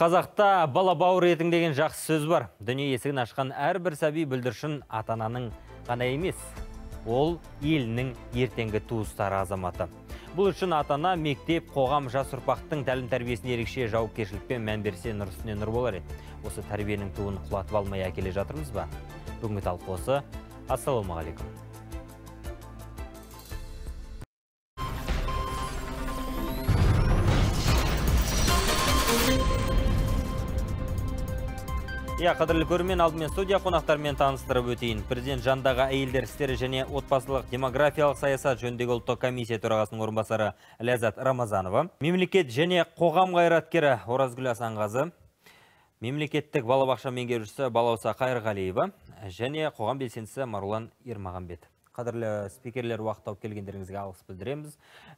Қазақта бала бауыр етің деген жақсы сөз бар. Дүние есігін ашқан әрбір сәби бүлдіршін ата-ананың ғана емес, ол елінің ертеңгі туыстары азаматы. Бұл үшін ата-ана, мектеп, қоғам, жас ұрпақтың тәлім тәрбиесіне ерекше жауапкершілікпен мән берсе, нұр үстіне нұр болар еді. Осы тәрбиенің туын құлатып алмай әкеле жатырмыз ба? Бүгінгі талқы осы. Ассалаумағалейкум. Қадірлі көрермен, алдымен студия қонақтарымен таныстырып өтейін. Президент жанындағы әйелдер істері және отбасылық демографиялық саясат жөніндегі ұлттық комиссия төрағасының орынбасары Ләззат Рамазанова, мемлекет және қоғам қайраткері Оразгүл Асанғазы, мемлекеттік балабақша меңгерушісі Балауса Қайырғалиева және қоғам белсендісі Марулан Ермағанбет. Қадірлі спикерлер, уақыт тауып келгендеріңізге алғыс білдіреміз.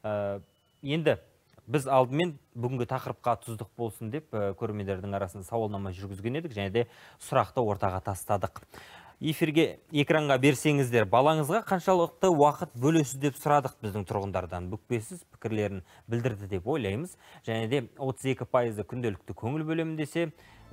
Енді біз алдымен бүгінгі тақырыпқа тұздық болсын деп көрермендердің арасында сауалнама жүргізген едік, және де сұрақты ортаға тастадық. Эфирге, экранға берсеңіздер, балаңызға қаншалықты уақыт бөлесіз деп сұрадық біздің тұрғындардан. Бүкпесіз пікірлерін білдірді деп ойлаймыз. Және де 32% күнделікті көңіл бөлемін десе,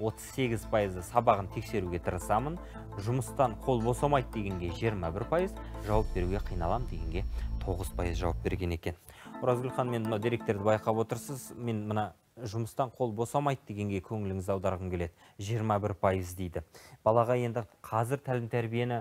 38% сабағын тексеруге тырысамын, жұмыстан қол босамайды дегенге 21%, жауап беруге қиналам дегенге 9% жауап берген екен. Оразгүл ханым, мен деректерді байқап отырсыз, мен мына жұмыстан қол босамайды дегенге көңіліңіз аударғым келеді. 21% дейді. Балаға енді қазір тәлім тәрбиені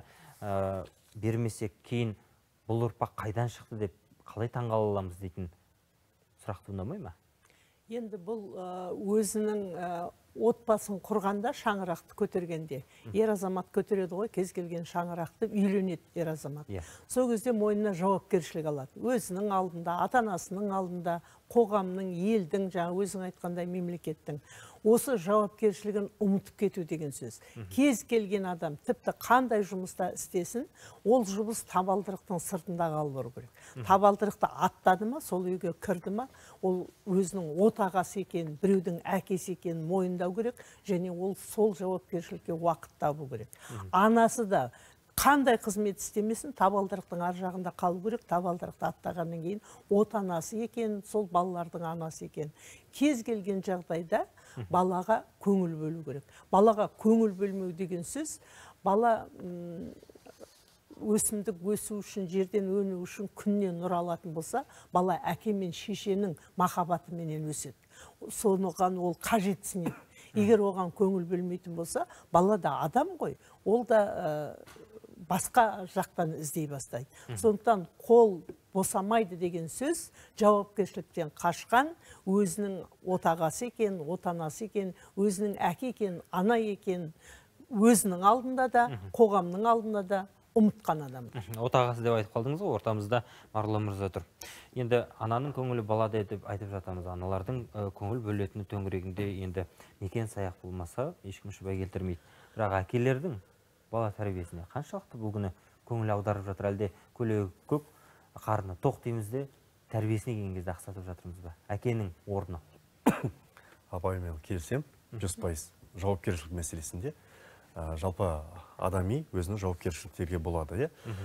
бермесек, кейін бұл ұрпақ қайдан шықты деп қалай таңғала аламыз дейтін сұрақ туындамай ма? Енді бұл өзінің отбасын құрғанда шаңырақты көтергенде. Ер азамат көтереді ғой, кез келген шаңырақты үйленеді ер азамат. Сол кезде мойнына жауапкершілік алады. Өзінің алдында, ата-анасының алдында, қоғамның, елдің, жаңа өзің айтқандай мемлекеттің. Осы жауапкершілігін ұмытып кету деген сөз. Кез келген адам, тіпті қандай жұмыста істесін, ол жұмыс табалдырықтың сыртында қалып керек. Табалдырықты аттады ма, сол үйге кірді ма, ол өзінің отағасы екенін, біреудің әкесі екенін мойындау керек, және ол сол жауапкершілікке уақыт табу керек. Анасы да қандай қызмет істемесін, табалдырықтың ар жағында қалу керек, табалдырықты аттағаннан кейін отанасы екен, сол балалардың анасы екен. Кез келген жағдайда балаға көңіл бөлу керек. Балаға көңіл бөлмеу деген сөз, бала өсімдік өсу үшін, жерден өну үшін күннен нұр алатын болса, бала әке мен шешенің махаббатыменен өседі. Соныған ол қажетсінеді. Егер оған көңіл бөлмейтін болса, бала да адам ғой, ол да басқа жақтан іздей бастайды. Сондықтан қол босамайды деген сөз жауапкершіліктен қашқан, өзінің отағасы екен, отанасы екен, өзінің әке екен, ана екен, өзінің алдында да, қоғамның алдында да ұмытқан адам. Отағасы деп айтып қалдыңыз ғой, ортамызда Марулан мырза тұр. Енді ананың көңілі балада деп айтып жатамыз. Аналардың көңіл бөлетіні төңірегінде енді некен саяқ болмаса, ешкім шүбә келтірмейді. Бірақ әкелердің бала тәрбиесіне қаншалықты бүгіні көңіл аударып жатыр, әлде көлегі көк, қарны тоқ дейміз де, тәрбиесіне келген кезде ақсатып жатырмыз ба? Әкенің орны. Апаймен келсем, 100% жауапкершілік мәселесінде жалпы адами өзінің жауапкершіліктерге болады.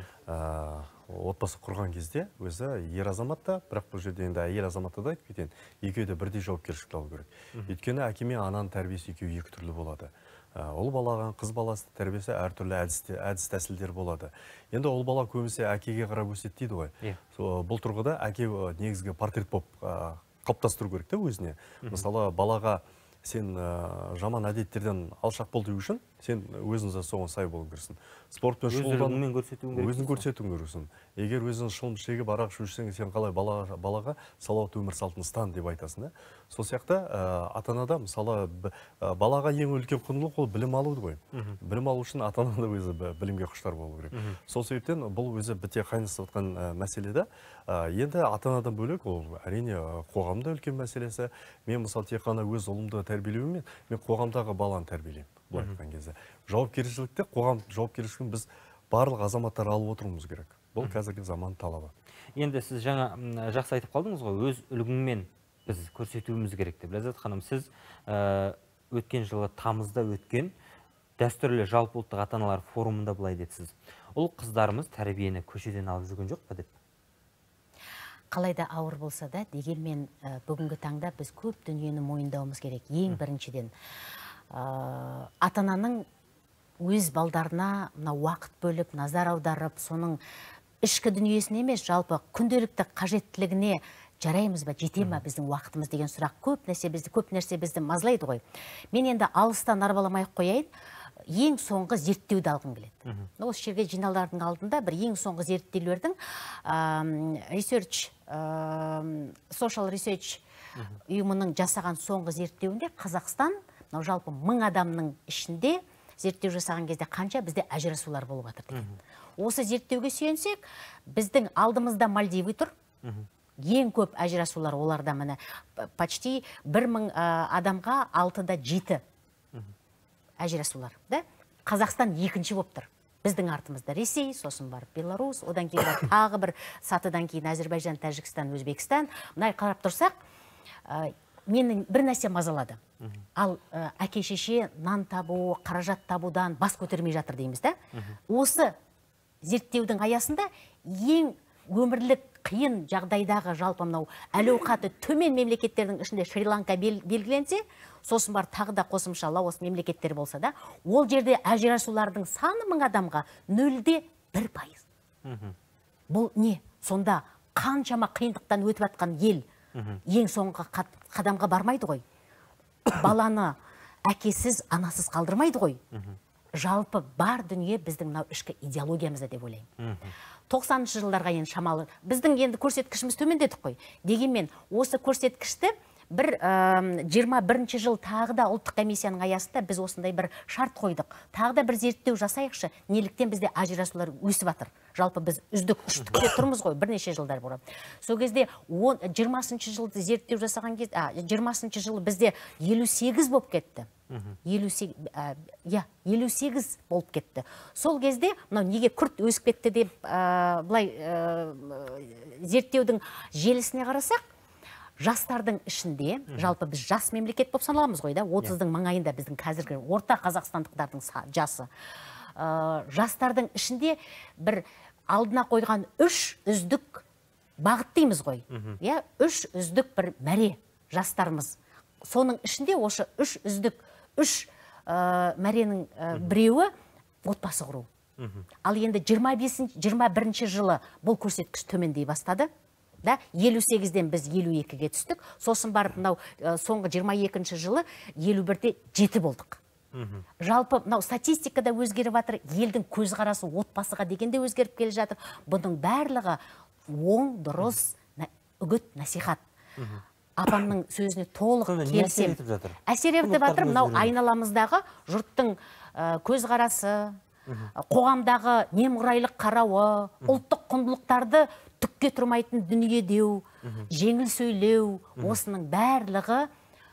Отбасы құрған кезде өзі ер азаматта, бірақ бұл жерде енді әйел азаматта да айтып кетейін, екеуі де бірдей жауапкершілік алу керек. Өйткені әке мен ананың тәрбиесі екеуі екі түрлі болады. Ол балаған қыз баласы тәрбиесі әртүрлі әдіс тәсілдер болады. Енді ол бала көбісі әкеге қарап өседі дейді ғой. Бұл тұрғыда әке негізгі портрет болып қалыптастыру керек те өзіне. Мысалы, балаға сен жаман әдеттерден алшақ бол деу үшін, сен өзіңізді соған сай болу керексің. Спортпен шұғылданумен өзін көрсетуің керексің. Егер өзің шылым шегіп арақ ішсең, сен қалай балаға салауатты өмір салтын ұстан деп айтасың. Сол сияқты ата-анада, мысалы, балаға ең үлкен құндылық ол білім алуды ғой. Білім алу үшін ата-анада өзі білімге құштар болу керек. Сол себептен бұл өзі біте қайнасып жатқан мәселеде. Енді ата-анадан бөлек ол әрине қоғамда үлкен мәселесі. Мен мысалы тек қана өз ұлымды тәрбиелеумен, мен қоғамдағы баланы тәрбиелеймін. Бұл айтқан кезде жауапкершілікті, қоғам жауапкершілігін біз барлық азаматтар алып отыруымыз керек. Бұл қазіргі заман талабы. Енді сіз жаңа жақсы айтып қалдыңыз ғой, өз үлгіңмен біз көрсетуіміз керек деп. Ләззат ханым, сіз өткен жылы тамызда өткен дәстүрлі жалпы ұлттық ата-аналар форумында былай дедіңіз. Ұл қыздарымыз тәрбиені көшеден алып жүрген жоқ па деп? қалайда ауыр болса да, дегенмен бүгінгі таңда біз көп дүниені мойындауымыз керек. Ең біріншіден ата-ананың өз балдарына уақыт бөліп, назар аударып, соның ішкі дүниесіне емес, жалпы күнделікті қажеттілігіне жараймыз ба, жете ма біздің уақытымыз деген сұрақ көп нәрсе бізді мазалайды ғой. Мен енді алыстан арбаламай қояйын, ең соңғы зерттеуді алғым келеді. Осы жерге жиналардың алдында бір ең соңғы зерттеулердің Social Research ұйымының жасаған соңғы зерттеуінде Қазақстан жалпы 1000 адамның ішінде зерттеу жасаған кезде қанша бізде ажырасулар болып жатыр деген. Осы зерттеуге сүйенсек, біздің алдымызда Мальдивы тұр. Ең көп ажырасулар оларда міне почти 1000 адамға 6-да 7 ажырасулар. Қазақстан екінші болып тұр. Біздің артымызда Ресей, сосын барып Беларусь, одан кейін тағы бір сатыдан кейін Әзербайжан, Тәжікстан, Өзбекстан. Мынай қарап тұрсақ, менің бір нәрсе мазалады. Ал әке-шеше нан табу, қаражат табудан бас көтермей жатыр дейміз да. Осы зерттеудің аясында ең өмірлік қиын жағдайдағы жалпы мынау әл-ауқаты төмен мемлекеттердің ішінде Шри-Ланка белгіленсе, сосын бар тағы да қосымша Лаос мемлекеттері болса да, ол жерде ажырасулардың саны 1000 адамға 0,1%. Бұл не? Сонда қаншама қиындықтан өтіп жатқан ел ең соңғы қадамға бармайды ғой. Баланы әкесіз, анасыз қалдырмайды ғой. Жалпы бар дүние біздің мынау ішкі идеологиямызда деп ойлаймын. 90-шы жылдарға енді шамалы. Біздің енді көрсеткішіміз төмендедік қой. Дегенмен осы көрсеткішті бір 21-ші жыл тағы да ұлттық комиссияның аясында біз осындай бір шарт қойдық. Тағы да бір зерттеу жасайықшы, неліктен бізде ажырасулар өсіп жатыр. Жалпы біз үздік үштікте тұрмыз ғой, бірнеше жылдар бұрын. Сол кезде 20-шы жылды зерттеу жасаған кезде, 20-шы жылы бізде 58 болып кетті. 58 болып кетті. Сол кезде, неге күрт өсіп кетті деп, бұлай зерттеудің желісіне қарасақ, жастардың ішінде, жалпы біз жас мемлекет болып саналамыз ғой да, 30-дың маңайында біздің қазіргі орта қазақстандықтардың жасы. Жастардың ішінде бір алдына қойған 3 үздік бағыт дейміз ғой. 3 үздік бір мәре жастарымыз. Соның ішінде осы 3 үздік 3 мәренің біреуі отбасы құру. Ал енді 21-ші жылы бұл көрсеткіш төмендей бастады. 58-ден біз 52-ге түстік. Сосын барып соңғы 22-ші жылы 51-де 7 болдық. Жалпы статистикада өзгеріп жатыр, елдің көзқарасы отбасыға дегенде өзгеріп келе жатыр. Бұның барлығы оң, дұрыс үгіт, насихат. Апамның сөзіне толық келсем. Әсер етіп жатыр, мынау айналамыздағы жұрттың көзқарасы, қоғамдағы немқұрайлық қарауы, ұлттық құндылықтарды түкке тұрмайтын дүние деу, жеңіл сөйлеу, осының барлығы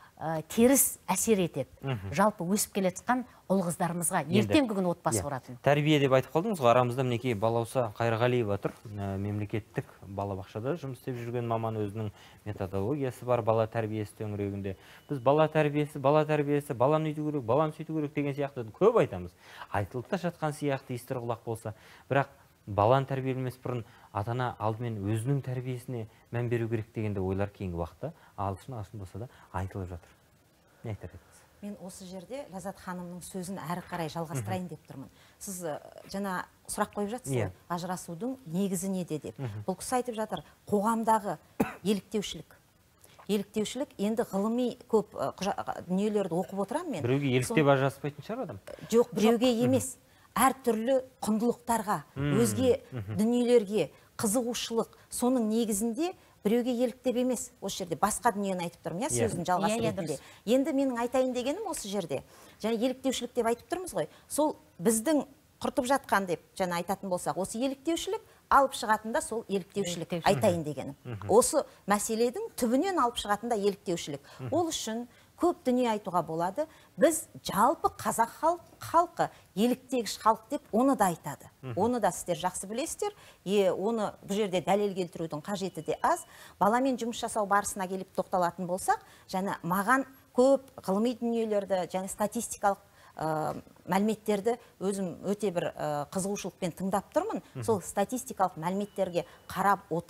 теріс әсер етеді. Жалпы өсіп келе жатқан ұл қыздарымызға ертеңгі күн отбасы құратын. Тәрбие деп айтып қалдыңыз ғой, арамызда мінекей Балауса Қайырғалиева тұр. Мемлекеттік балабақшада жұмыс істеп жүрген маман, өзінің методологиясы бар бала тәрбиесі төңірегінде. Біз бала тәрбиесі, баланы үйту керек, баланы сөйту керек деген сияқты көп айтамыз. Айтылып та жатқан сияқты естір құлақ болса, бірақ баланы тәрбиелемес бұрын ата-ана алдымен өзінің тәрбиесіне мән беру керек дегенде ойлар кейінгі уақытта алсын болса да айтылып жатыр. Не айтар едіңіз? Мен осы жерде Ләззат ханымның сөзін әрі қарай жалғастырайын деп тұрмын. Сіз жаңа сұрақ қойып жатсыз, ажырасудың негізі неде деп. Бұл кісі айтып жатыр, қоғамдағы еліктеушілік. Еліктеушілік енді ғылыми көп дүниелерді оқып отырамын мен. Біреуге еліктеп ажыраспайтын шығар адам? Жоқ, біреуге емес. Әртүрлі құндылықтарға, өзге дүниелерге қызығушылық, соның негізінде біреуге еліктеп емес. Осы жерде басқа дүниені айтып тұрмын, сөзін жалғастыру ретінде. Енді менің айтайын дегенім осы жерде. Және еліктеушілік деп айтып тұрмыз ғой. Сол біздің құртып жатқан деп жаңа айтатын болсақ, осы еліктеушілік алып шығатында сол еліктеушілік айтайын дегенім. Осы мәселенің түбінен алып шығатында еліктеушілік. Ол үшін көп дүние айтуға болады. Біз жалпы қазақ халқы еліктегіш халық деп оны да айтады. Оны да сіздер жақсы білесіздер. Оны бұл жерде дәлел келтірудің қажеті де аз. Баламен жұмыс жасау барысына келіп тоқталатын болсақ, және маған көп ғылыми дүниелерді, және статистикалық мәліметтерді өзім өте бір қызығушылықпен тыңдап тұрмын. Сол статистикалық мәліметтерге қарап отырып,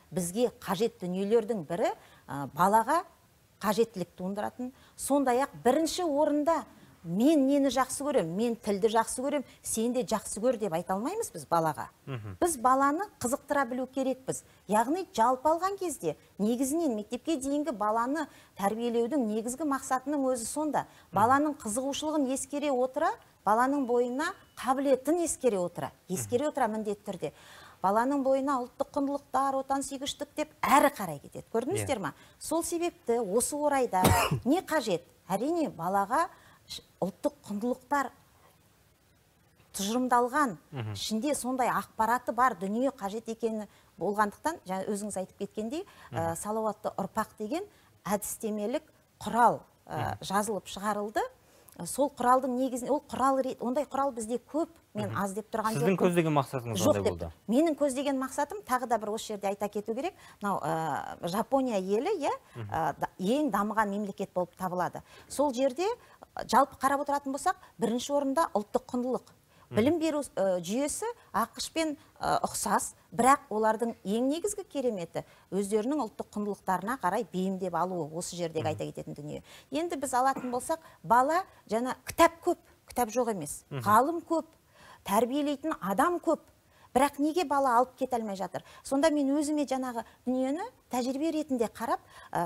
бізге қажет дүниелердің бірі балаға қажеттілік туындыратын. Сондай-ақ бірінші орында мен нені жақсы көрем, мен тілді жақсы көрем, сен де жақсы көр деп айта алмаймыз біз балаға. Біз баланы қызықтыра білу керекпіз. Яғни жалпы алған кезде негізінен мектепке дейінгі баланы тәрбиелеудің негізгі мақсатының өзі сонда. Баланың қызығушылығын ескере отыра, баланың бойына қабілетін ескере отыра міндетті түрде. Баланың бойына ұлттық құндылықтар, отансүйгіштік деп әрі қарай кетеді. Көрдіңіздер ме? Сол себепті осы орайда не қажет? Әрине балаға ұлттық құндылықтар тұжырымдалған, ішінде сондай ақпараты бар дүние қажет екені болғандықтан, жаңа өзіңіз айтып кеткендей, салауатты ұрпақ деген әдістемелік құрал жазылып шығарылды. Сол құралдың негізінде, ондай құрал бізде көп, мен аз деп тұрған жоқпын. Сіздің көздеген мақсатыңыз қандай болды? Менің көздеген мақсатым, тағы да бір осы жерде айта кету керек, Жапония елі ең дамыған мемлекет болып табылады. Сол жерде жалпы қарап отыратын болсақ, бірінші орында ұлттық құндылық. Білім беру жүйесі ақышпен ұқсас, бірақ олардың ең негізгі кереметі өздерінің ұлттық құндылықтарына қарай бейімдеп алуы, осы жердегі айта кететін дүние. Енді біз алатын болсақ, бала жаңа кітап көп, кітап жоқ емес, ғалым көп, тәрбиелейтін адам көп. Бірақ неге бала алып кете алмай жатыр? Сонда мен өзіме жаңағы дүниені тәжірибе ретінде қарап,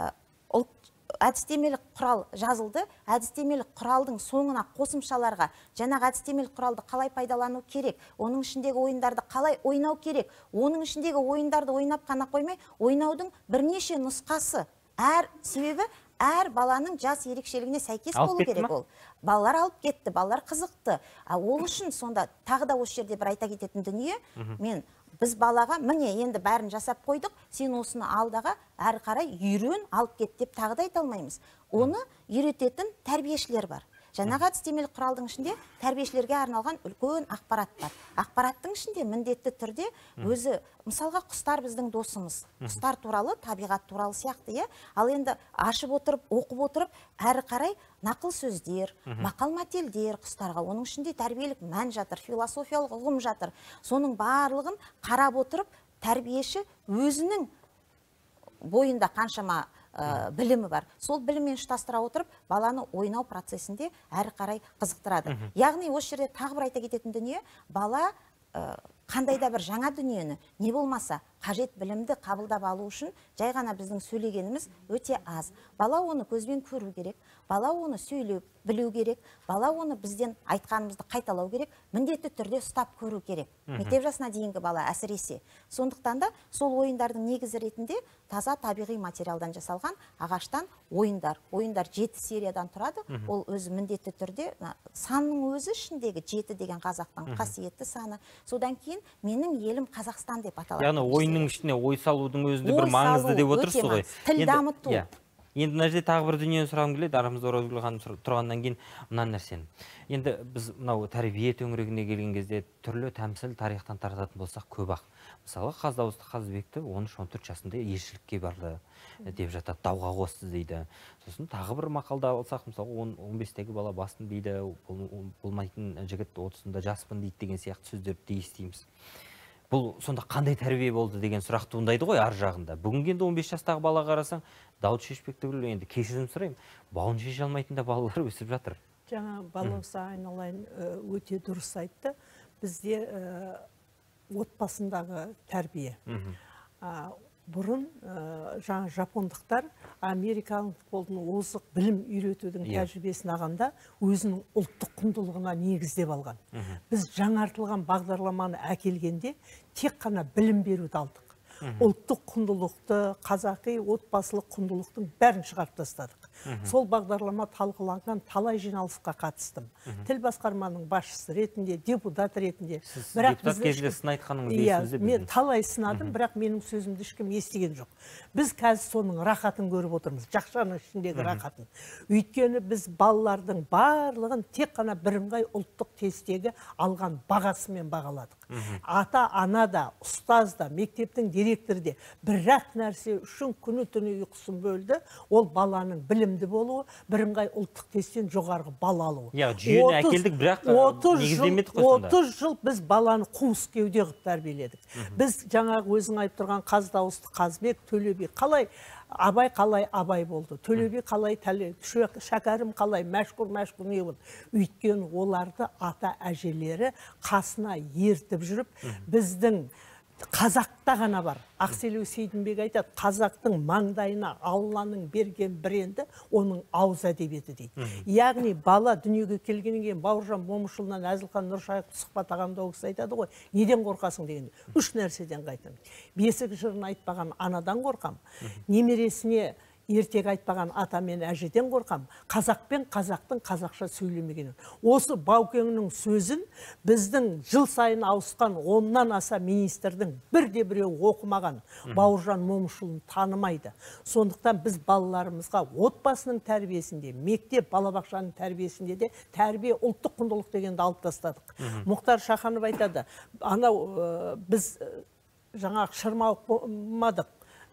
әдістемелік құрал жазылды. Әдістемелік құралдың соңына қосымшаларға жаңағы әдістемелік құралды қалай пайдалану керек, оның ішіндегі ойындарды қалай ойнау керек, оның ішіндегі ойындарды ойнап қана қоймай, ойнаудың бірнеше нұсқасы. Себебі әр баланың жас ерекшелігіне сәйкес болу керек ол. Балалар алып кетті, балалар қызықты. Ол үшін сонда тағы да осы жерде бір айта кететін дүние, біз балаға, міне енді бәрін жасап қойдық, сен осыны алдағы әрі қарай үйрен, алып кет деп тағы да айта алмаймыз. Оны үйрететін тәрбиешілер бар. Жаңағы әдістемелік құралдың ішінде тәрбиешілерге арналған үлкен ақпарат бар. Ақпараттың ішінде міндетті түрде өзі, мысалға құстар біздің досымыз. Құстар туралы, табиғат туралы сияқты, ал енді ашып отырып, оқып отырып, әрі қарай нақыл сөздер, мақал-мәтелдер құстарға, оның ішінде тәрбиелік мән жатыр, философиялық ұғым жатыр. Соның барлығын қарап отырып, тәрбиеші өзінің бойында қаншама білімі бар. Сол біліммен ұштастыра отырып, баланы ойнау процесінде әрі қарай қызықтырады. Яғни осы жерде тағы бір айта кететін дүние, бала қандай да бір жаңа дүниені, не болмаса қажет білімді қабылдап алу үшін жай ғана біздің сөйлегеніміз өте аз. Бала оны көзбен көру керек, бала оны сөйлеп білу керек, бала оны бізден айтқанымызды қайталау керек, міндетті түрде ұстап көру керек. Мектеп жасына дейінгі бала әсіресе. Сондықтан да сол ойындардың негізі ретінде таза табиғи материалдан жасалған ағаштан ойындар. Ойындар 7 сериядан тұрады. Ол өзі міндетті түрде санның өзі ішіндегі 7 деген қазақтың қасиетті саны. Содан кейін менің елім Қазақстан деп аталады. Яғни ойынның ішіне ой салудың өзінде бір маңызды деп отырсыз ғой. Тіл дамыту. Енді мына жерде тағы бір дүниені сұрағым келеді, арамызда Оразгүл ханым тұрғаннан кейін мына нәрсені. Енді біз мынау тәрбие төңірегіне келген кезде түрлі тәмсіл тарихтан тартатын болсақ көп-ақ. Мысалы, Қаздауызды Қазыбекті 13-14 жасында елшілікке барды деп жатады, дауға қосты дейді. Сосын тағы бір мақалда алсақ, мысалы 15-тегі бала басын дейді, болмайтын жігіт 30-да жаспын дейді деген сияқты сөздерді естиміз. Бұл сонда қандай тәрбие болды деген сұрақ туындайды ғой ар жағында. Бүгінгі енді 15 жастағы бала қарасаң, дауды шешпек түгілі, енді кешірім сұраймын, бауын шеше алмайтын да балалар өсіп жатыр. Жаңа балауса айналайын өте дұрыс айтты. Бізде отбасындағы тәрбие. Бұрын жаңа жапондықтар америкалық болдың озық білім үйретудің тәжірибесін алғанда өзінің ұлттық құндылығына негіздеп алған. Біз жаңартылған бағдарламаны әкелгенде тек қана білім беруді алдық. Ұлттық құндылықты, қазақи отбасылық құндылықтың бәрін шығарып тастадық. Сол бағдарлама талқыланған талай жиналысқа қатыстым. Тіл басқарманың басшысы ретінде, депутат ретінде. Сіз депутат кезінде сын айтқаныңызды есіңізде білдіңіз? Мен талай сынадым, бірақ менің сөзімді ешкім естіген жоқ. Біз қазір соның рахатын көріп отырмыз, жақшаның ішіндегі рахатын. Өйткені біз балалардың барлығын тек қана бірыңғай ұлттық тестегі алған бағасымен бағаладық. Ата, ана да, ұстаз да, мектептің директоры да бір-ақ нәрсе үшін күні түні ұйқысын бөлді, ол баланың білім білімді болуы, бірыңғай ұлттық тесттен жоғарғы бал алуы. Жүйені әкелдік, бірақ негіздемедік қой сонда. 30 жыл біз баланы қуыс кеуде қылып тәрбиеледік. Біз жаңағы өзің айтып тұрған Қаз дауысты Қазбек, Төле би қалай Абай қалай Абай болды, Төле би қалай Шәкәрім қалай мәшһүр не болды. Өйткені оларды ата әжелері қасына ертіп жүріп, біздің Қазақта ғана бар. Ақселеу Сейдімбек айтады, қазақтың маңдайына Алланың берген бренді оның ауыз әдебиеті дейді. Яғни бала дүниеге келгеннен кейін Бауыржан Момышұлынан Әзілхан Нұршайықов сұхбат ағамда ол кісі айтады ғой, неден қорқасың дегенде, 3 нәрседен қайтамын. Бесік жырын айтпаған анадан қорқам, немересіне ертегі айтпаған ата мен әжеден қорқам, қазақпен қазақтың қазақша сөйлемегенін. Осы Баукеңнің сөзін біздің жыл сайын ауысқан 10-нан аса министрдің бірде-біреу оқымаған, Бауыржан Момышұлын танымайды. Сондықтан біз балаларымызға отбасының тәрбиесінде, мектеп балабақшаның тәрбиесінде де тәрбие ұлттық құндылық дегенді алып тастадық. Мұхтар Шаханов айтады, анау біз жаңағы шырмауық болмадық,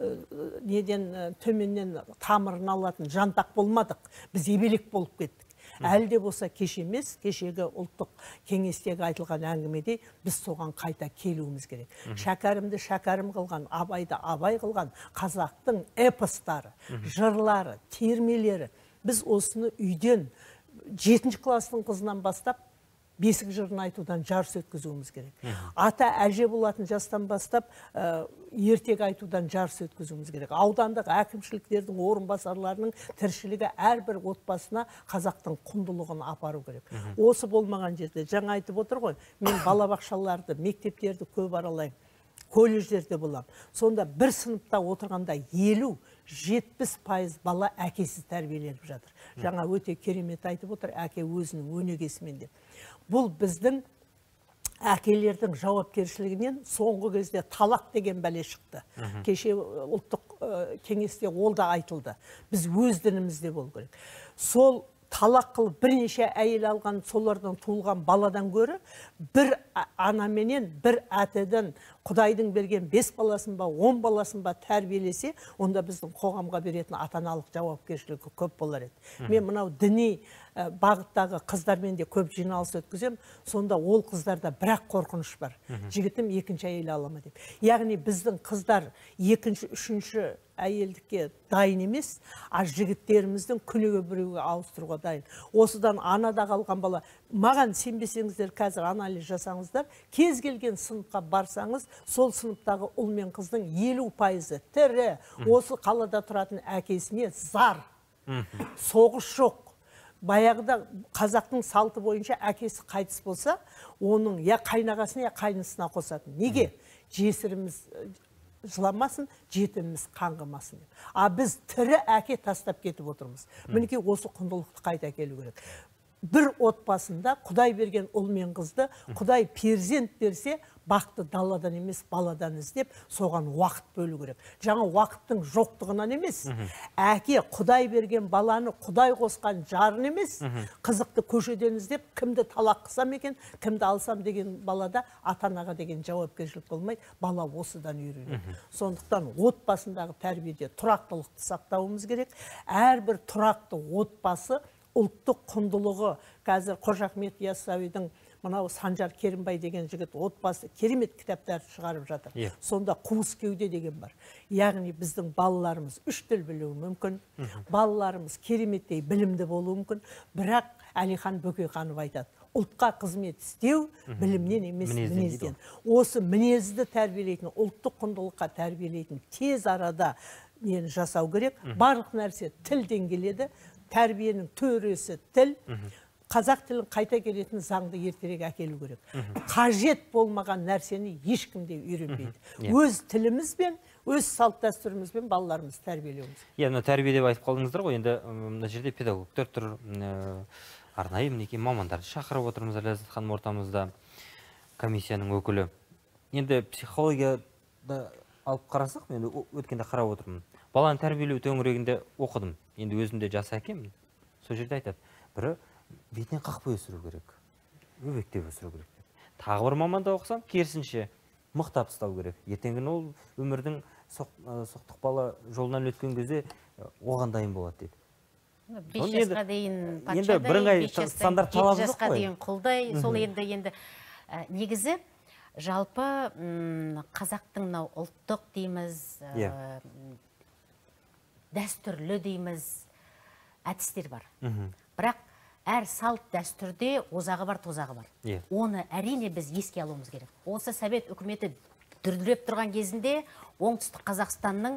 неден төменнен тамырын алатын жантақ болмадық, біз ебелек болып кеттік. Әлі де болса кеш емес, кешегі ұлттық кеңестегі айтылған әңгімеде біз соған қайта келуіміз керек. Шәкәрімді шәкәрім қылған, Абайды Абай қылған қазақтың эпостары, жырлары, термелері. Біз осыны үйден 7-ші кластың қызынан бастап бесік жырын айтудан жарыс өткізуіміз керек. Ата әже болатын жастан бастап ертегі айтудан жарыс өткізуіміз керек. Аудандық әкімшіліктердің орынбасарларының тіршілігі әрбір отбасына қазақтың құндылығын апару керек. Осы болмаған жерде жаңа айтып отыр ғой, мен балабақшаларды, мектептерді көп аралаймын, колледждерде болам. Сонда бір сыныпта отырғанда 50-70% бала әкесіз тәрбиеленіп жатыр. Жаңа өте керемет айтып отыр, әке өзінің өнегесімен деп. Бұл біздің әкелердің жауапкершілігінен соңғы кезде талақ деген бәле шықты. Кеше ұлттық кеңесте ол да айтылды. Біз өз дінімізде болу керек. Сол талақ қылып бірнеше әйел алған солардан туылған баладан гөрі бір анаменен бір әтеден Құдайдың берген 5 баласын ба 10 баласын ба тәрбиелесе, онда біздің қоғамға беретін ата-аналық жауапкершілігі көп болар еді. Мен мынау діни бағыттағы қыздармен де көп жиналыс өткізем, сонда ол қыздарда бірақ қорқыныш бар. Жігітім 2-ші әйел алама деп. Яғни біздің қыздар 2-ші, 3-ші әйелдікке дайын емес, жігіттеріміздің күніге біреуге ауыстыруға дайын. Осыдан анада қалған бала, маған сенбесеңіздер қазір анализ жасаңыздар, кез келген сыныпқа барсаңыз, сол сыныптағы ұл мен қыздың 50% тірі, осы қалада тұратын әкесіне зар, соғыс жоқ. Баяғыда қазақтың салты бойынша әкесі қайтыс болса, оның я қайнағасына, я қайнысына қосатын. Неге? Жесіріміз жыламасын, жетіміміз қаңғымасын. Біз тірі әке тастап кетіп отырмыз. Мінекей осы құндылықты қайта келу керек. Бір отбасында Құдай берген ұл мен қызды, Құдай перзент берсе, бақты даладан емес, баладан іздеп, соған уақыт бөлу керек. Жаңа уақыттың жоқтығынан емес, әке Құдай берген баланы Құдай қосқан жарын емес, қызықты көшеден іздеп, кімді талақ қысам екен, кімді алсам деген балада ата-анаға деген жауапкершілік болмайды, бала осыдан үйренеді. Сондықтан отбасындағы тәрбиеде тұрақтылықты сақтауымыз керек. Әрбір тұрақты отбасы ұлттық құндылығы. Қазір Қожа Ахмет Яссауидің мынау Санжар Керімбай деген жігіт отбасы керемет кітаптар шығарып жатыр. Сонда қуыс кеуде деген бар. Яғни біздің балаларымыз 3 тіл білуі мүмкін, балаларымыз кереметтей білімді болуы мүмкін, бірақ Әлихан Бөкейханов айтады, ұлтқа қызмет істеу білімнен емес мінезден. Осы мінезді тәрбиелейтін, ұлттық құндылыққа тәрбиелейтін тез арада нені жасау керек. Барлық нәрсе тілден келеді. Тәрбиенің төресі тіл. Қазақ тілін қайта келетін заңды ертерек әкелу керек. Қажет болмаған нәрсені ешкімде үйренбейді. Өз тілімізбен, өз салт дәстүрімізбен балаларымыз тәрбиелеуіміз. Яғни тәрбие деп айтып қалдыңыздар ғой, енді мына жерде педагогтар тұр, арнайы мінекей мамандарды шақырып отырмыз, Ләззат ханым ортамызда, комиссияның өкілі. Енді психологияда алып қарасақ, мен өткенде қарап отырмын. Баланы тәрбиелеу төңірегінде оқыдым. Енді өзімде жас әкемін. Сол жерде айтады, бірі бетінен қақпай өсіру керек, өбектеп өсіру керек. Тағы бір маманда оқысам, керісінше мықтап ұстау керек. Ертеңгі ол өмірдің соқтықпалы жолынан өткен кезде оған дайын болады дейді. 5 жасқа дейін енді патшадай, бірыңғай 5 жастан стандарт 7 талабы жоқ жасқа қой. дейін құлдай. Сол енді негізі жалпы қазақтың мынау ұлттық дейміз, дәстүрлі дейміз, әдістер бар. Бірақ әр салт дәстүрде озағы бар, тозағы бар. Оны әрине біз еске алуымыз керек. Осы Совет үкіметі дүрдіреп тұрған кезінде оңтүстік Қазақстанның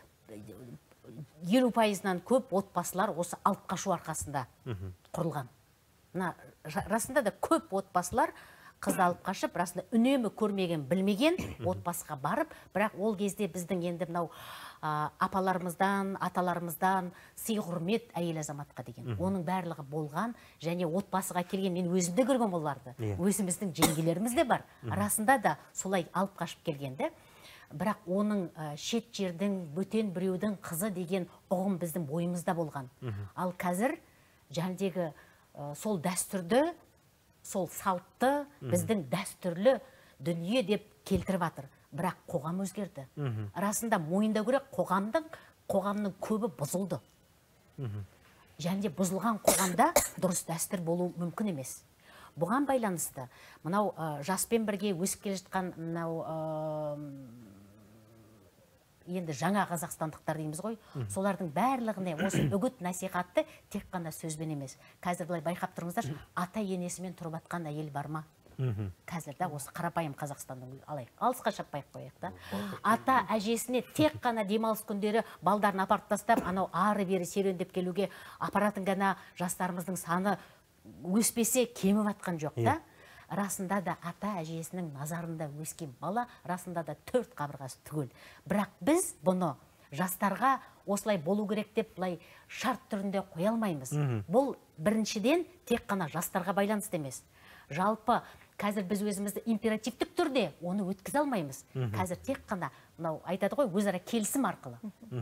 50%-нан көп отбасылар осы алып қашу арқасында құрылған. Расында да көп отбасылар қызды алып қашып, расында үнемі көрмеген, білмеген отбасыға барып, бірақ ол кезде біздің енді мынау апаларымыздан, аталарымыздан сый құрмет әйел азаматқа деген. Оның барлығы болған, және отбасыға келген, мен өзімде көрген оларды. Өзіміздің жеңгелеріміз де бар. Расында да солай алып қашып келгенді. Бірақ оның шет жердің, бөтен біреудің қызы деген ұғым біздің бойымызда болған. Ал қазір жәндегі сол дәстүрді, сол салтты біздің дәстүрлі дүние деп келтіріп атыр. Бірақ қоғам өзгерді. Расында мойында керек, қоғамның көбі бұзылды. Және бұзылған қоғамда дұрыс дәстүр болу мүмкін емес. Бұған байланысты, мынау жаспен бірге өсіп келе жатқан мынау енді жаңа қазақстандықтар дейміз ғой, солардың барлығына осы үгіт насихатты тек қана сөзбен емес. Қазір былай байқап тұрыңыздар, ата енесімен тұрып атқан әйел бар ма? Қазір да осы қарапайым Қазақстанның алайық, алысқа шаппайық қояйық та. Ата әжесіне тек қана демалыс күндері балдарын апарып тастап, анау ары бері серуендеп келуге апаратын ғана жастарымыздың саны өспесе кеміп атқан жоқ та. Расында да ата әжесінің назарында өскен бала, расында да 4 қабырғасы түгел. Бірақ біз бұны жастарға осылай болу керек деп бұлай шарт түрінде қоя алмаймыз. Бұл біріншіден тек қана жастарға байланысты емес. Жалпы қазір біз өзімізді императивтік түрде оны өткізе алмаймыз. Қазір тек қана мынау айтады ғой, өзара келісім арқылы.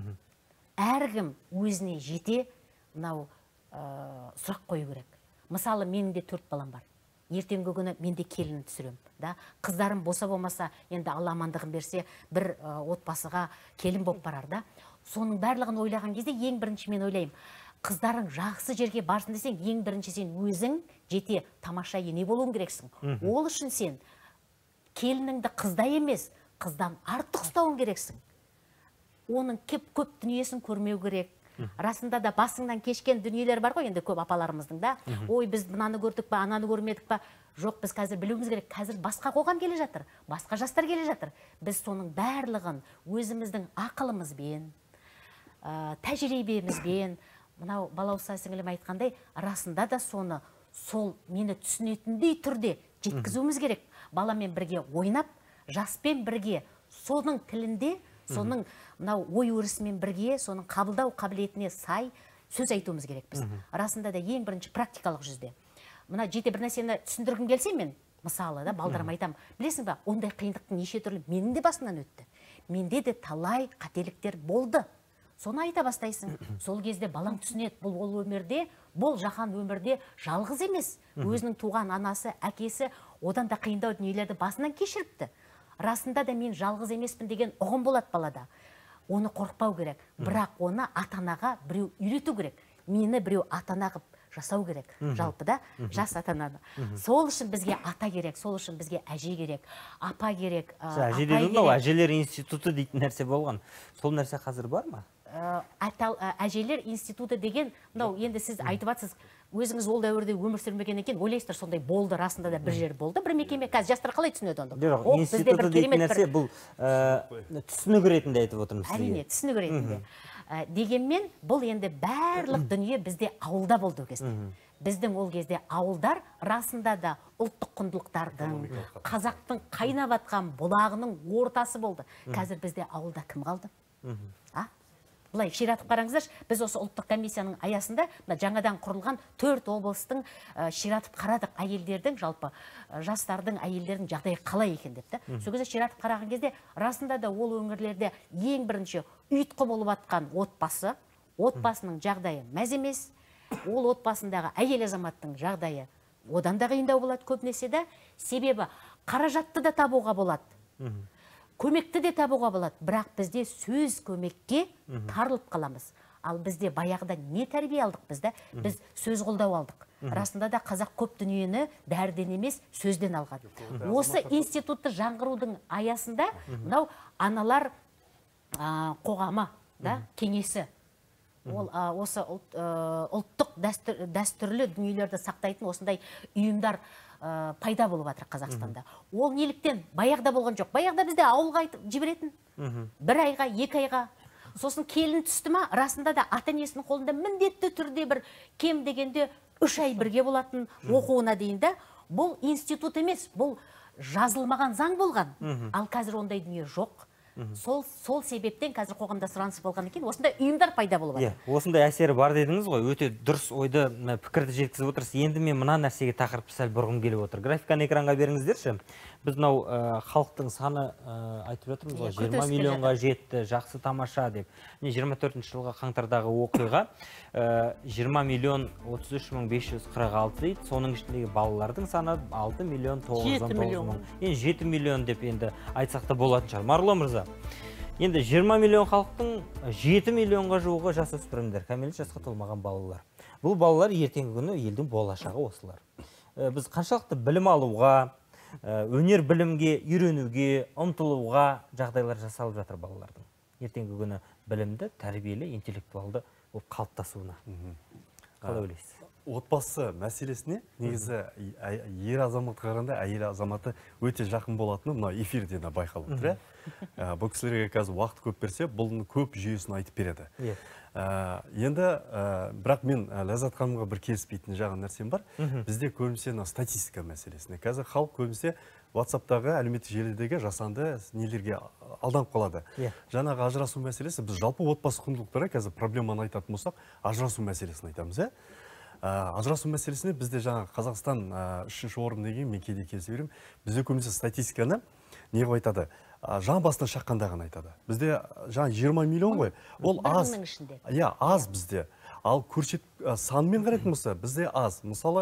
Әркім өзіне жете мынау сұрақ қою керек. Мысалы, менің де 4 балам бар. Ертеңгі күні мен де келін түсірем. Қыздарым боса болмаса, енді Алла амандығын берсе, бір отбасыға келін болып барар да. Соның барлығын ойлаған кезде ең бірінші мен ойлаймын, қыздарың жақсы жерге барсын десең, ең бірінші сен өзің жете тамаша ене болуың керексің. Ол үшін сен келініңді қызда емес, қыздан артық ұстауың керексің. Оның көп дүниесін көрмеу керек. Расында да басыңнан кешкен дүниелер бар ғой, енді көп апаларымыздың да. Ой, біз мынаны көрдік па, ананы көрмедік па? Жоқ, біз қазір білуіміз керек. Қазір басқа қоғам келе жатыр, басқа жастар келе жатыр. Біз соның барлығын өзіміздің ақылымызбен, тәжірибемізбен, мынау балауса сіңілім айтқандай, расында да соны сол мені түсінетіндей түрде жеткізуіміз керек. Баламен бірге ойнап, жаспен бірге соның тілінде, соның мынау ой өрісімен бірге, соның қабылдау қабілетіне сай сөз айтуымыз керек біз. Расында да ең бірінші практикалық жүзде. Мына жете бір нәрсені түсіндіргім келсе мен, мысалы да, балдарыма айтам, білесің ба, ондай қиындықтың неше түрлі менің де басымнан өтті. Менде де талай қателіктер болды. Соны айта бастайсың. Сол кезде балаң түсінеді, бұл өмірде, бұл жаһан өмірде жалғыз емес. Өзінің туған анасы, әкесі одан да қиындау дүниелерді басынан кешіріпті. Расында да мен жалғыз емеспін деген ұғым болады балада. Оны қорықпау керек. Бірақ оны ата-анаға біреу үйрету керек. Мені біреу ата-ана қып жасау керек. Жалпы да жас ата-ананы. Сол үшін бізге ата керек, сол үшін бізге әже керек, апа керек. Әже дедім ғой, әжелер институты дейтін нәрсе болған. Сол нәрсе қазір бар ма? Әжелер институты деген, мынау енді сіз айтып жатсыз, өзіңіз ол дәуірде өмір сүрмеген екен, ойлайсыздар сондай болды, расында да бір жер болды, бір мекеме. Қазір жастар қалай түсінеді онда? Жоқ, институты дейтін нәрсе бұл түсінік ретінде айтып отырмыз сізге. Әрине, түсінік ретінде. Дегенмен бұл енді барлық дүние бізде ауылда болды кезде. Біздің ол кезде ауылдар расында да ұлттық құндылықтардың, қазақтың қайнап атқан бұлағының ортасы болды. Қазір бізде ауылда кім қалды? Бұлай ширатып қараңыздаршы, біз осы ұлттық комиссияның аясында жаңадан құрылған 4 облыстың ширатып қарадық әйелдердің, жалпы жастардың, әйелдердің жағдайы қалай екен деп. Сол кезде ширатып қараған кезде, расында да ол өңірлерде ең бірінші ұйытқы болып атқан отбасы, отбасының жағдайы мәз емес, ол отбасындағы әйел азаматтың жағдайы одан да қиындау болады көбінесе де, себебі қаражатты да табуға болады. Көмекті де табуға болады, бірақ бізде сөз көмекке тарылып қаламыз. Ал бізде баяғыда не тәрбие алдық бізді? Біз сөз қолдау алдық. Расында да қазақ көп дүниені дәрден емес, сөзден алған. Осы институтты жаңғырудың аясында мынау аналар қоғамы, кеңесі, осы ұлттық дәстүрлі дүниелерді сақтайтын осындай ұйымдар пайда болып жатыр Қазақстанда. Ол неліктен баяғыда болған жоқ. Баяғыда бізде ауылға жіберетін. Бір айға, 2 айға. Сосын келін түсті ма, расында да ата-енесінің қолында міндетті түрде бір кем дегенде 3 ай бірге болатын оқуына дейін. Бұл институт емес, бұл жазылмаған заң болған. Ал қазір ондай дүние жоқ. Сол себептен қазір қоғамда сұраныс болған екен, осындай ұйымдар пайда болып жатыр. Осындай әсері бар дедіңіз ғой, өте дұрыс ойды, пікірді жеткізіп отырсыз. Енді мен мына нәрсеге тақырыпты сәл бұрғым келіп отыр. Графиканы экранға беріңіздерші. Біз мынау халықтың саны айтып жатырмыз ғой, 20 миллионға жетті, жақсы тамаша деп. 24 жылғы қаңтардағы оқиға 20 миллион 33.546 дейді. Соның ішіндегі балалардың саны 6 миллион 909 мың. 7 миллион деп енді айтсақ та болатын шығар. Марғұлан мырза, енді 20 миллион халықтың 7 миллионға жуығы жасөспірімдер, кәмелет жасқа толмаған балалар. Бұл балалар ертеңгі күні елдің болашағы осылар. Біз қаншалықты білім алуға, өнер білімге, үйренуге, ұмтылуға жағдайлар жасалып жатыр балалардың. Ертеңгі күні білімді, тәрбиелі, интеллектуалды болып қалыптасуына. Қалай ойлайсыз? Отбасы мәселесіне негізі ер азаматқа қарағанда әйел азаматы өте жақын болатыны мына эфирден байқалып отыр. Бұл кісілерге қазір уақыт көп берсе, бұның көп жүйесін айтып береді. Енді бірақ мен Ләззат ханымға бір келіспейтін жаған нәрсем бар. Бізде көбінесе статистика мәселесіне. Қазір халық көбінесе WhatsApp-тағы, әлеуметтік желідегі жасанды нелерге алданып қалады. Жаңағы ажырасу мәселесі, біз жалпы отбасы құндылықтары қазір проблеманы айтатын болсақ, ажырасу мәселесін айтамыз. Ажырасу мәселесіне бізде жаңағы Қазақстан 3-ші орын деген мен кейде келісе беремін. Бізде көбінесе статистиканы не айтады? Жан басына шаққандағын айтады. Бізде жаңа 20 миллион ғой. Ол аз. Аз бізде. Ал көрсет санымен қарайтын болса, бізде аз. Мысалы,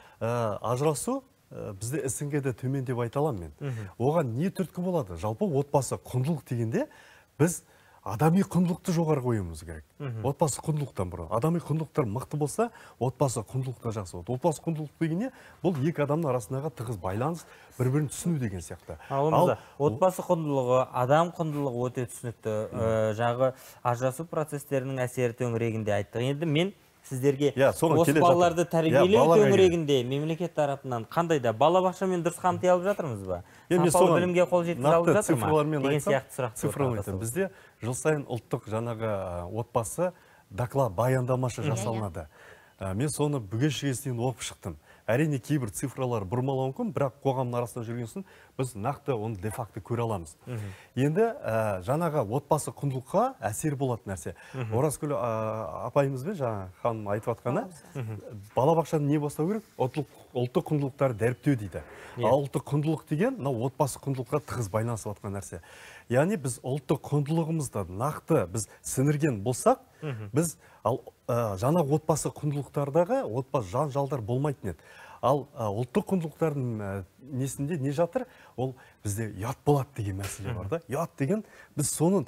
ажырасу бізде СНГ-де төмен деп айта аламын мен. Оған не түрткі болады? Жалпы отбасы құндылық дегенде біз адами құндылықты жоғары қоюымыз керек. Отбасы құндылықтан бұрын. Адами құндылықтар мықты болса, отбасы құндылықта жақсы болады. Отбасы құндылық дегенде бұл екі адамның арасындағы тығыз байланыс, бір-бірін түсіну деген сияқты. Отбасы құндылығы, адам құндылығы өте түсінікті. Жағы ажырасу процестерінің әсері төңірегінде айттық. Енді мен сіздерге осы балаларды тәрбиелеу төңірегінде мемлекет тарапынан қандай да балабақшамен дұрыс қамти алып жатырмыз ба? Сапалы білімге қол жеткізе алып жатыр ма? Деген сияқты сұрақты. Бізде жыл сайын ұлттық жаңағы отбасы доклад баяндамашы жасалынады. Мен соны бүге шігесінен оқып шықтым. Әрине кейбір цифралар бұрмалауы мүмкін, бірақ қоғамның арасында жүрген соң біз нақты оны де-факто көре аламыз. Енді жаңағы отбасы құндылыққа әсер болатын нәрсе. Оразкүл апайымызбен жаңа ханым айтып атқаны, балабақшаны не бастау керек? Ұлттық құндылықтарды дәріптеу дейді. Ал ұлттық құндылық деген отбасы құндылыққа тығыз байланысып атқан нәрсе. Яғни біз ұлттық құндылығымызды нақты біз сіңірген болсақ, біз жаңа отбасы құндылықтардағы отбасы жан-жалдар болмайтын еді. Ал ұлттық құндылықтардың несінде не жатыр? Ол бізде ұят болады деген мәселе бар да. Ұят деген біз соның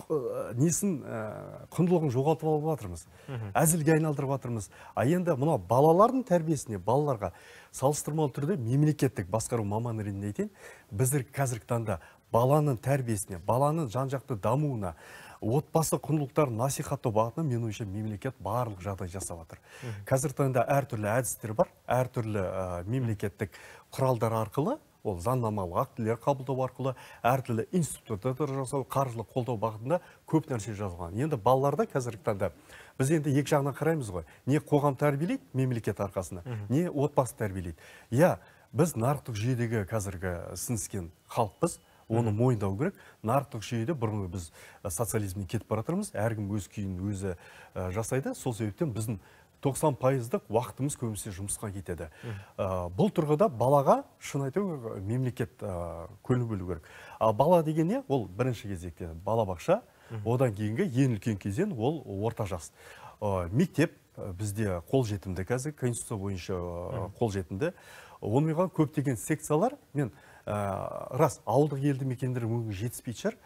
несін құндылығын жоғалтып алып жатырмыз. Әзілге айналдырып жатырмыз. Енді мына балалардың тәрбиесіне, балаларға салыстырмалы түрде мемлекеттік басқару маманы ретінде айтайын, біздер қазіргі таңда баланың тәрбиесіне, баланың жан-жақты дамуына, отбасы құндылықтарын насихаттау бағытына мен ойымша мемлекет барлық жағдай жасап жатыр. Қазіргі таңда әртүрлі әдістер бар, әртүрлі мемлекеттік құралдар арқылы, ол заңнамалық актілер қабылдау арқылы, әртүрлі институттар жасау, қаржылық қолдау бағытында көп нәрсе жазылған. Енді балаларда қазіргі таңда біз енді екі жағынан қараймыз ғой. Не қоғам тәрбиелейді мемлекет арқасында, не отбасы тәрбиелейді. Біз нарықтық жүйедегі қазіргі сіңіскен халықпыз. Оны мойындау керек. Нарықтық жүйеде бұрынғы біз социализмнен кетіп баратырмыз. Әркім өз күйін өзі жасайды. Сол себептен біздің 90%-дық уақытымыз көбінесе жұмысқа кетеді. Бұл тұрғыда балаға шын айту мемлекет көңіл бөлу керек. Бала деген не? Ол бірінші кезекте балабақша, одан кейінгі ең үлкен кезең ол орта жас. Мектеп бізде қолжетімді қазір, конституция бойынша қолжетімді. Онымен көптеген секциялар мен рас ауылдық елді мекендер мүмкін жетіспейді шығар.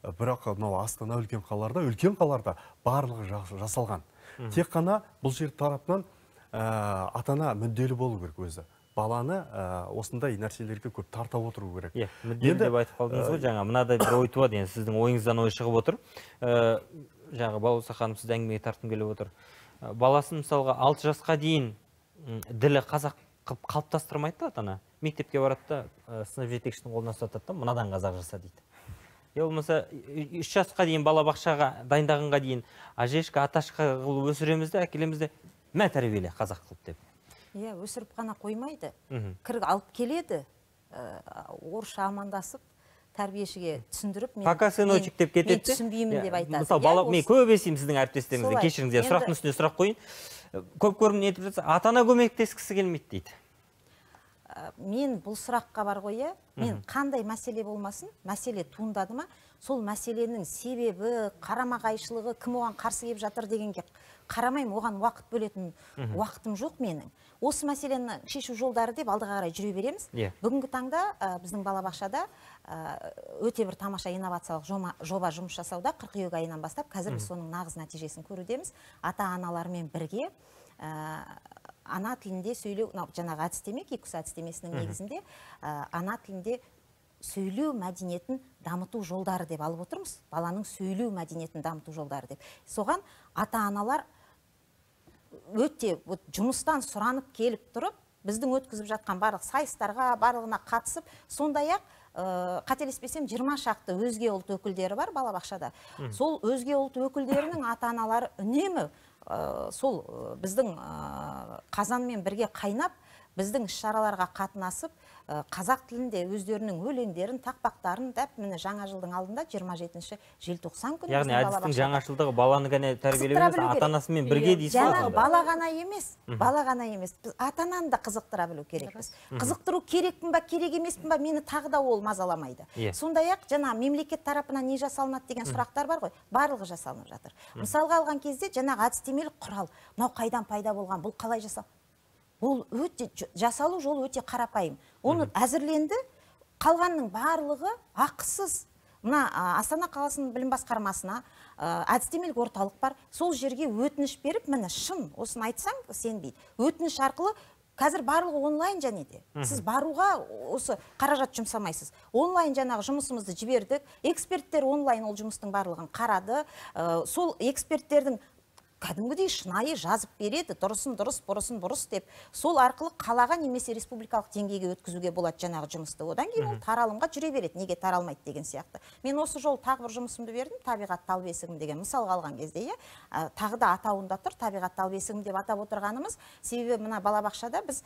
бірақ мынау Астана үлкен қалаларда барлығы жасалған. Тек қана бұл жер тарапынан ата-ана мүдделі болу керек өзі. Баланы осындай нәрселерге көп тарта отыру керек. Мүдделі деп айтып қалдыңыз ғой, жаңа мынадай бір ой туады, енді сіздің ойыңыздан ой шығып отыр. Жаңа Балауса ханым сізді әңгімеге тартқым келіп отыр. Баласын мысалға 6 жасқа дейін ділі қазақ қылып қалыптастырмайды ата-ана. Мектепке барады да, сынып жетекшінің қолына ұстатады да, мынадан қазақ жаса дейді. Болмаса 3 жасқа дейін балабақшаға дайындағанға дейін ажешка, аташқа қылып өсіреміз де, әкелеміз де, мә тәрбиеле қазақ қылып деп. Иә, өсіріп қана қоймайды. Кіріп алып келеді, орысша амандасып, тәрбиешіге түсіндіріп, мен түсінбеймін деп айтады. Мысалы, мен көп естимін сіздің әріптестеріңізден, кешіріңіздер, сұрақтың үстіне сұрақ қойын. Көп көрім етіп жатса, ата-ана көмектескісі келмейді дейді. Мен бұл сұраққа бар ғой, мен қандай мәселе болмасын, мәселе туындады ма, сол мәселенің себебі, қарама-қайшылығы, кім оған қарсы келіп жатыр дегенге қарамаймын, оған уақыт бөлетін уақытым жоқ менің. Осы мәселені шешу жолдары деп алдыға қарай жүре береміз. Бүгінгі таңда біздің балабақшада өте бір тамаша инновациялық жоба жұмыс жасауда, қыркүйек айынан бастап, қазір біз соның нағыз нәтижесін көрудеміз. Ата-аналармен бірге ана тілінде сөйлеу, жаңағы әдістеме, Кикус әдістемесінің негізінде ана тілінде сөйлеу мәдениетін дамыту жолдары деп алып отырмыз. Баланың сөйлеу мәдениетін дамыту жолдары деп. Соған ата-аналар өте жұмыстан сұранып келіп тұрып, біздің өткізіп жатқан барлық сайыстарға, барлығына қатысып, сондай-ақ қателеспесем 20 шақты өзге ұлт өкілдері бар балабақшада. Сол өзге ұлт өкілдерінің ата-аналары үнемі сол біздің қазанмен бірге қайнап, біздің іс-шараларға қатынасып, қазақ тілінде өздерінің өлеңдерін, тақпақтарын дәп міне жаңа жылдың алдында 27 желтоқсан күні. Яғни әдістің жаңашылдығы баланы ғана тәрбиелеу емес, ата-анасымен бірге дейсіз. Жаңағы бала ғана емес, біз ата-ананы да қызықтыра білу керекпіз. Қызықтыру керекпін ба, керек емеспін ба, мені тағы да ол мазаламайды. Сондай-ақ жаңа мемлекет тарапынан не жасалынады деген сұрақтар бар ғой, барлығы жасалынып жатыр. Мысалға алған кезде жаңағы әдістемелік құрал, мынау қайдан пайда болған, бұл қалай жасал? Ол өте жасалу жолы өте қарапайым. Оны әзірленді, қалғанның барлығы ақысыз. Мына Астана қаласының білім басқармасына әдістемелік орталық бар. Сол жерге өтініш беріп, міне шын, осыны айтсаң сенбейді. Өтініш арқылы қазір барлығы онлайн және де. Сіз баруға осы қаражат жұмсамайсыз. Онлайн жаңағы жұмысымызды жібердік. Эксперттер онлайн ол жұмыстың барлығын қарады. Сол эксперттердің кәдімгідей шынайы жазып береді, дұрысын дұрыс, бұрысын бұрыс деп. Сол арқылы қалаға немесе республикалық деңгейге өткізуге болады жаңағы жұмысты. Одан кейін ол таралымға жүре береді, неге таралмайды деген сияқты. Мен осы жол тағы бір жұмысымды бердім, табиғат тал бесігім деген мысалға алған кезде, тағы да атауында тұр, табиғат тал бесігім деп атап отырғанымыз, себебі мына балабақшада біз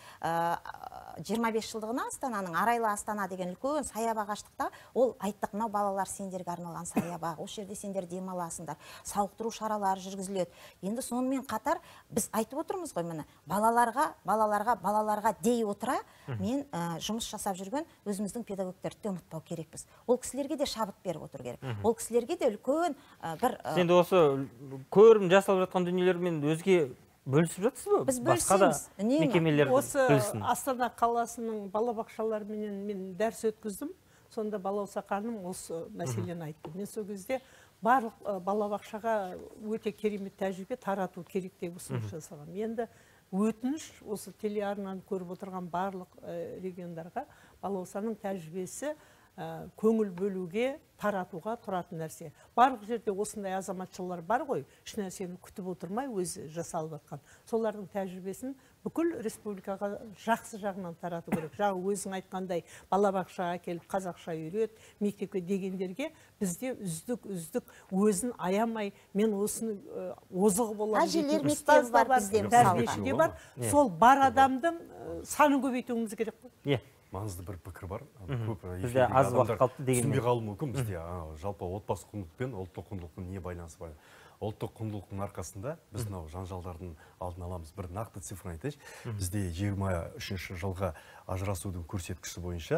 25 жылдығына Астананың Арайлы Астана деген үлкен саябақ аштықта, ол айттық, мынау балалар сендерге арналған саябақ, осы жерде сендер демаласыңдар, сауықтыру шаралары жүргізіледі. Енді сонымен қатар біз айтып отырмыз ғой, міне балаларға дей отыра мен жұмыс жасап жүрген өзіміздің педагогтерді де ұмытпау керекпіз. Ол кісілерге де шабыт беріп отыр керек. Ол кісілерге де үлкен бір енді осы көрім жасалып жатқан дүниелермен өзге бөлісіп жатсыз ба? Біз бөлісеміз. Осы Астана қаласының балабақшаларымен мен дәріс өткіздім. Сонда Балауса ханым осы мәселені айтты. Мен сол кезде барлық балабақшаға өте керемет тәжірибе тарату керек деп ұсыныс жасаған. Енді өтініш осы телеарнаны көріп отырған барлық региондарға Балаусаның тәжірибесі көңіл бөлуге, таратуға тұратын нәрсе. Барлық жерде осындай азаматшылар бар ғой, еш нәрсені күтіп отырмай өзі жасалып жатқан. Солардың тәжірибесін бүкіл республикаға жақсы жағынан тарату керек. Жаңа өзің айтқандай балабақшаға келіп қазақша үйрет, мектепке дегендерге бізде үздік өзін аямай, мен осыны озығы боламын дейтін ұстаз бар бізде, тәрбиеші де бар. Сол бар адамдың санын көбейтуіміз керек қой. Маңызды бір пікір бар. Бізде аз уақыт қалды деген. Түсінбей қалуы мүмкін бізде жалпы отбасы құндылық пен ұлттық құндылықтың не байланысы бар. Ұлттық құндылықтың арқасында біз мынау жанжалдардың алдын аламыз. Бір нақты цифр айтайыншы. Бізде 23 жылға ажырасудың көрсеткіші бойынша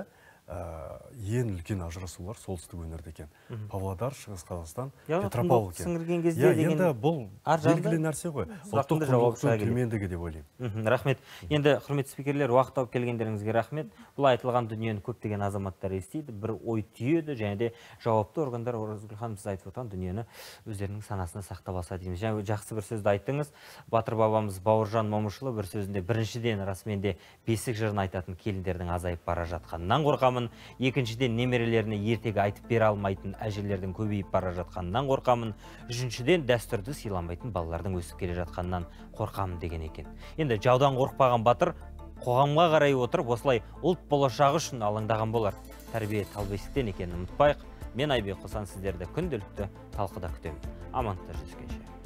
ең үлкен ажырасулар солтүстік өңірде екен. Павлодар, Шығыс Қазақстан, Яғни Петропавл екен. сіңірген кезде деген Енді бұл белгілі нәрсе ғой. Ұлттық құндылықтың төмендігі деп ойлаймын. Рахмет. Енді құрметті спикерлер, уақыт тауып келгендеріңізге рахмет. Бұл айтылған дүниені көптеген азаматтар естиді, бір ой түйеді, және де жауапты органдар Оразгүл ханым сіз айтып отырған дүниені өздерінің санасына сақтап алса дейміз. Және жақсы бір сөзді айттыңыз. Батыр бабамыз Бауыржан Момышұлы бір сөзінде біріншіден расымен де бесік жырын айтатын келіндердің азайып бара жатқанынан қорқамын. Екіншіден немерелеріне ертегі айтып бере алмайтын әжелердің көбейіп бара жатқанынан қорқамын. Үшіншіден дәстүрді сыйламайтын балалардың өсіп келе жатқанынан қорқамын деген екен. Енді жаудан қорықпаған батыр қоғамға қарай отырып, осылай ұлт болашағы үшін алаңдаған болар. Тәрбие тал бесіктен екенін ұмытпайық. Мен Айбек Құсан, сіздерді күнделікті талқыда күтемін. Амандықта жүздескенше.